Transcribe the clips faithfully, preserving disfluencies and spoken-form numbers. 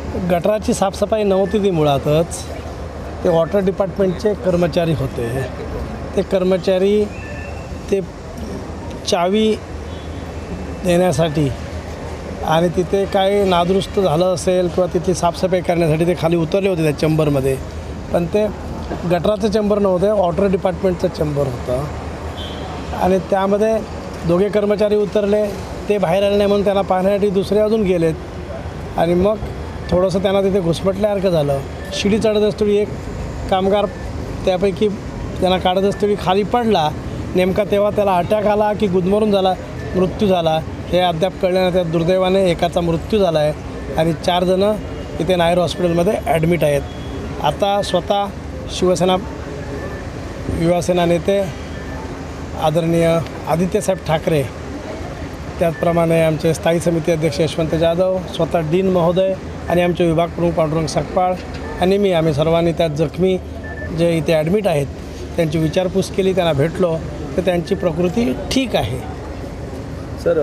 गटाराची साफसफाई नव्हती ती मुळातच. ते वॉटर डिपार्टमेंटचे कर्मचारी होते. ते कर्मचारी ते चावी देण्यासाठी आणि तिथे काय नादुरुस्त झालं असेल किंवा तिथली साफसफाई करण्यासाठी ते खाली उतरले होते त्या चेंबरमध्ये. पण ते गटाराचं चेंबर नव्हतं, वॉटर डिपार्टमेंटचं चेंबर होतं. आणि त्यामध्ये दोघे कर्मचारी उतरले, ते बाहेर आले नाही म्हणून त्यांना पाहण्यासाठी दुसरे अजून गेलेत. आणि मग थोडंसं त्यांना तिथे घुसमटल्यासारखं झालं. शिडी चढत असताना एक कामगार त्यापैकी त्यांना काढत असताना खाली पडला. नेमका तेव्हा त्याला अटॅक आला की गुदमरून झाला, मृत्यू झाला हे अद्याप कळल्यानं त्या दुर्दैवाने एकाचा मृत्यू झाला आहे आणि चार जणं इथे नायर हॉस्पिटलमध्ये ॲडमिट आहेत. आता स्वतः शिवसेना युवासेना नेते आदरणीय आदित्यसाहेब ठाकरे, त्याचप्रमाणे आमचे स्थायी समिती अध्यक्ष यशवंत जाधव, स्वतः डीन महोदय आणि आमचे विभाग प्रमुख पांडुरंग सकपाळ आणि मी आम्ही सर्वांनी त्या जखमी जे इथे ॲडमिट आहेत त्यांची विचारपूस केली, त्यांना भेटलो तर त्यांची प्रकृती ठीक आहे. सर,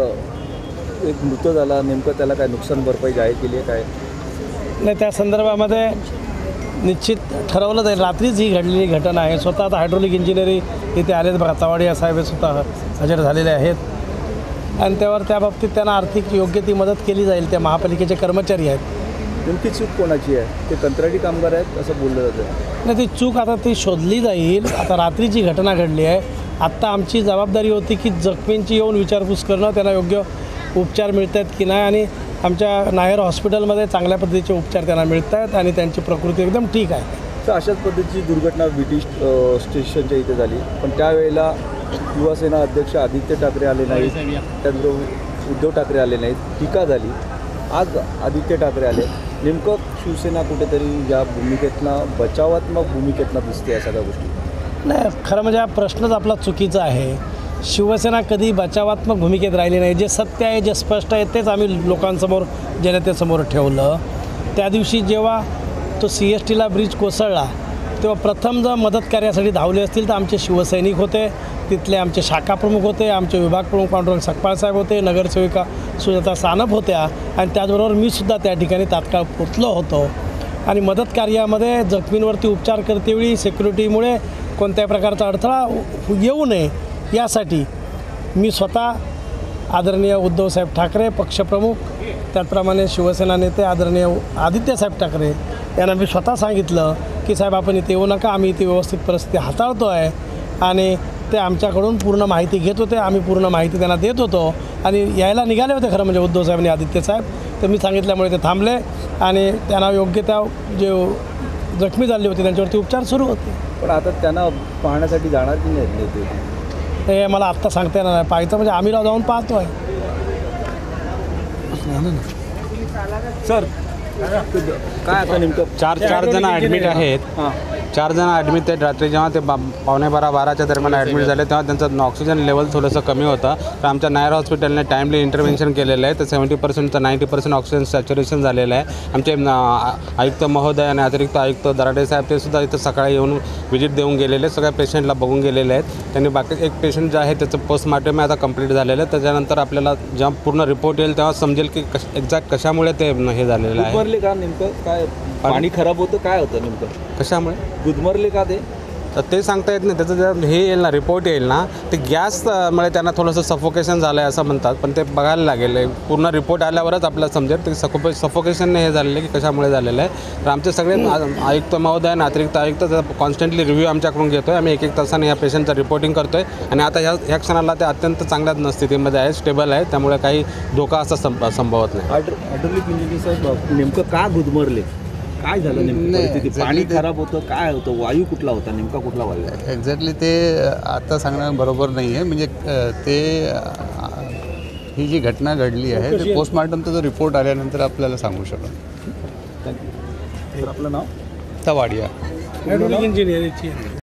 एक मृत झाला, नेमकं त्याला काय नुकसान भरपाई जाहीर केली आहे काय? नाही, त्या संदर्भामध्ये निश्चित ठरवलं जाईल. रात्रीच ही घडलेली घटना आहे. स्वतः आता हायड्रोलिक इंजिनिअरिंग इथे आलेत बघा, तवाडिया साहेब स्वतः हजर झालेले आहेत आणि त्यावर त्या बाबतीत त्यांना आर्थिक योग्य ती मदत केली जाईल. त्या महापालिकेचे कर्मचारी आहेत. नेमकी चूक कोणाची आहे? ते कंत्राटी कामगार आहेत असं बोललं जातं. नाही, ती चूक आता ती शोधली जाईल. आता रात्रीची घटना घडली आहे. आत्ता आमची जबाबदारी होती की जखमींची येऊन विचारपूस करणं, त्यांना योग्य उपचार मिळत आहेत की नाही आणि आमच्या नायर हॉस्पिटलमध्ये चांगल्या पद्धतीचे उपचार त्यांना मिळत आहेत आणि त्यांची प्रकृती एकदम ठीक आहे. तर अशाच पद्धतीची दुर्घटना ब्रिटिश स्टेशनच्या इथे झाली, पण त्यावेळेला युवासेना अध्यक्ष आदित्य ठाकरे आले नाहीत, त्याचबरोबर उद्धव ठाकरे आले नाहीत, टीका झाली. आज आदित्य ठाकरे आले. नेमकं शिवसेना कुठेतरी या भूमिकेतनं बचावात्मक भूमिकेतनं दिसते या सगळ्या गोष्टी? नाही, खरं म्हणजे हा प्रश्नच आपला चुकीचा आहे. शिवसेना कधी बचावात्मक भूमिकेत राहिली नाही. जे सत्य आहे, जे स्पष्ट आहे तेच आम्ही लोकांसमोर, जनतेसमोर ठेवलं. त्या दिवशी जेव्हा तो सी एस टीला ब्रिज कोसळला तेव्हा प्रथम जर मदत कार्यासाठी धावले असतील तर आमचे शिवसैनिक होते, तिथले आमचे शाखा प्रमुख होते, आमचे विभाग प्रमुख पांडुरंग सकपाळ साहेब होते, नगरसेविका सुजाता सानप होत्या आणि त्याचबरोबर मी सुद्धा त्या ठिकाणी तात्काळ पोचलो होतो. आणि मदत कार्यामध्ये जखमींवरती उपचार करतेवेळी सिक्युरिटीमुळे कोणत्याही प्रकारचा अडथळा येऊ नये यासाठी मी स्वतः आदरणीय उद्धवसाहेब ठाकरे पक्षप्रमुख, त्याचप्रमाणे शिवसेना नेते आदरणीय आदित्यसाहेब ठाकरे यांना मी स्वतः सांगितलं की साहेब आपण इथे येऊ नका, आम्ही इथे व्यवस्थित परिस्थिती हाताळतो आहे. आणि ते आमच्याकडून पूर्ण माहिती घेत होते. आम्ही पूर्ण माहिती त्यांना देत होतो आणि यायला निघाले होते खरं म्हणजे उद्धवसाहेब आणि आदित्यसाहेब. तर मी सांगितल्यामुळे ते थांबले आणि त्यांना योग्य त्या जे जखमी झाले होते त्यांच्यावरती उपचार सुरू होते. पण आता त्यांना पाहण्यासाठी जाणार की नाही ते? हे मला आत्ता सांगता येणार नाही. पाहायचं म्हणजे आम्ही जाऊन पाहतो आहे. सर, काय आता नेमकं चार चार जण ॲडमिट आहेत. चार जण ॲडमिट आहेत. रात्री जेव्हा ते बा पावणे बारा बाराच्या दरम्यान ॲडमिट झाले तेव्हा त्यांचं ऑक्सिजन लेवल थोडंसं कमी होतं. तर आमच्या नायर हॉस्पिटलने टाईमली इंटरव्हेन्शन केलेलं आहे. तर सेवन्टी पर्सेंट तर नाईंटी पर्सेंट ऑक्सिजन सॅच्युरेशन झालेलं आहे. आमचे आयुक्त महोदय आणि अतिरिक्त आयुक्त दराडे साहेब ते सुद्धा इथं सकाळी येऊन व्हिजिट देऊन गेलेले, सगळ्या पेशंटला बघून गेलेले आहेत. त्यांनी बाकी एक पेशंट जे आहे त्याचं पोस्टमार्टम आता कंप्लीट झालेलं आहे. त्याच्यानंतर आपल्याला जेव्हा पूर्ण रिपोर्ट येईल तेव्हा समजेल की कश एक्झॅक्ट कशामुळे ते हे झालेलं आहे. गुदमरले का नेमकं? काय पाणी खराब होतं, काय होतं नेमकं? कशामुळे गुदमरले का ते? तर ते सांगता येत नाही. त्याचं जर हे येईल ना, रिपोर्ट येईल ना, ते गॅसमुळे त्यांना थोडंसं सफोकेशन झालं आहे असं म्हणतात. पण ते बघायला लागेल. पूर्ण रिपोर्ट आल्यावरच आपल्याला समजेल ते सफो सफोकेशनने हे झालेलं आहे की कशामुळे झालेलं आहे. तर आमचे सगळे आयुक्त महोदय आणि अतिरिक्त आयुक्त कॉन्स्टंटली रिव्ह्यू आमच्याकडून घेतो आहे. आम्ही एक एक तासाने या पेशंटचं रिपोर्टिंग करतो आहे आणि आता ह्या ह्या क्षणाला ते अत्यंत चांगल्या स्थितीमध्ये आहे, स्टेबल आहे. त्यामुळे काही धोका असा संभ संभवत नाही. हायड्रोलिक इंजिनिअरिंग साहेब, नेमकं का गुदमरले? काय झालं नेमकं? पाणी खराब होतं, काय होतं? वायू कुठला होता? नेमका कुठला वायू? एक्झॅक्टली ते आता सांगणं बरोबर नाही आहे. म्हणजे ते ही जी घटना घडली आहे ते पोस्टमॉर्टमचा जो रिपोर्ट आल्यानंतर आपल्याला सांगू शकतो. आपलं नाव? तवाडिया हायड्रोलिक इंजिनिअरिंगची